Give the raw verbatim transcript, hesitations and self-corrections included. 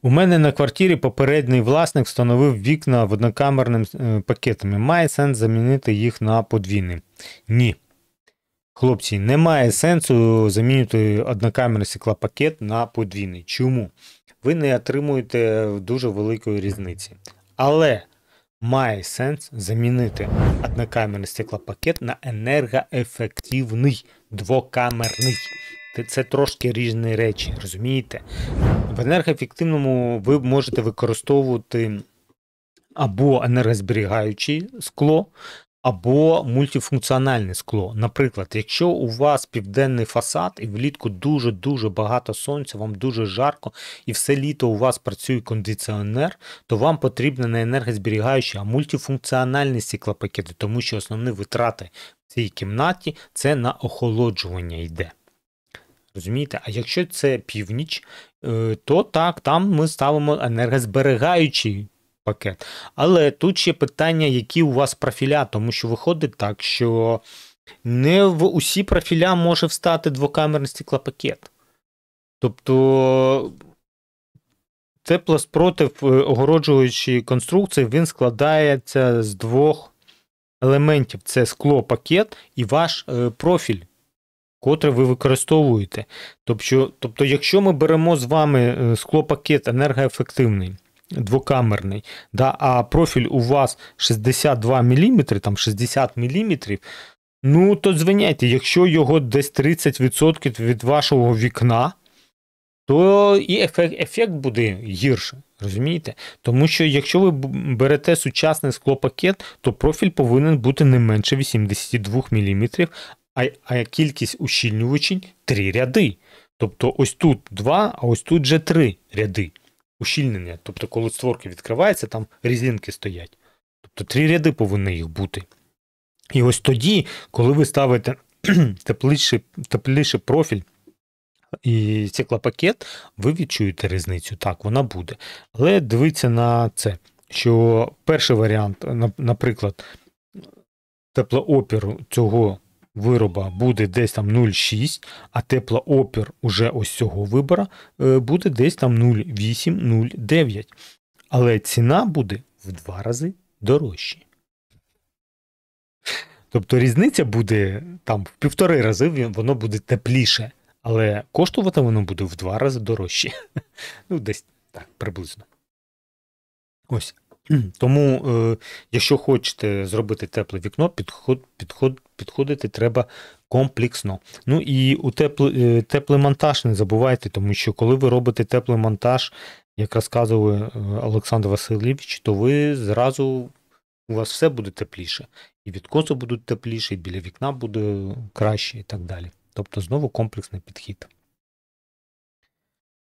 У мене на квартирі попередній власник встановив вікна в однокамерними пакетами. Має сенс замінити їх на подвійні? Ні. Хлопці, немає сенсу замінити однокамерний стеклопакет на подвійний. Чому? Ви не отримуєте дуже великої різниці. Але має сенс замінити однокамерний стеклопакет на енергоефективний двокамерний. Це трошки різні речі, розумієте? В енергоефективному ви можете використовувати або енергозберігаюче скло, або мультифункціональне скло. Наприклад, якщо у вас південний фасад і влітку дуже-дуже багато сонця, вам дуже жарко і все літо у вас працює кондиціонер, то вам потрібно не енергозберігаючі, а мультифункціональні стеклопакети, тому що основні витрати в цій кімнаті це на охолоджування йде. Розумієте? А якщо це північ, то так, там ми ставимо енергозберігаючий пакет. Але тут ще питання, які у вас профіля, тому що виходить так, що не в усі профіля може встати двокамерний стеклопакет. Тобто теплоспротив огороджуючої конструкції, він складається з двох елементів. Це склопакет і ваш профіль, котрий ви використовуєте. Тобто, тобто, якщо ми беремо з вами склопакет енергоефективний, двокамерний, да, а профіль у вас шістдесят два міліметри, там шістдесят міліметрів, ну, то звиняйте, якщо його десь тридцять відсотків від вашого вікна, то і ефект, ефект буде гірше, розумієте? Тому що якщо ви берете сучасний склопакет, то профіль повинен бути не менше вісімдесят два міліметри, а, а кількість ущільнювачів три ряди. Тобто ось тут два, а ось тут вже три ряди ущільнення. Тобто коли створки відкриваються, там різинки стоять. Тобто три ряди повинні їх бути. І ось тоді, коли ви ставите тепліший, тепліший профіль і стеклопакет, ви відчуєте різницю. Так, вона буде. Але дивіться на це, що перший варіант, наприклад, теплоопір цього вироба буде десь там нуль цілих шість, а теплоопір уже ось цього вибора буде десь там нуль цілих вісім - нуль цілих дев'ять. Але ціна буде в два рази дорожча. Тобто різниця буде там в півтори рази, воно буде тепліше, але коштувати воно буде в два рази дорожче. Ну, десь так, приблизно. Ось. Тому, е, якщо хочете зробити тепле вікно, підход, підход, підходити треба комплексно. Ну і у теплий, теплий монтаж не забувайте, тому що коли ви робите теплий монтаж, як розказував Олександр Васильович, то ви зразу, у вас все буде тепліше. І відкоси будуть тепліші, і біля вікна буде краще і так далі. Тобто знову комплексний підхід.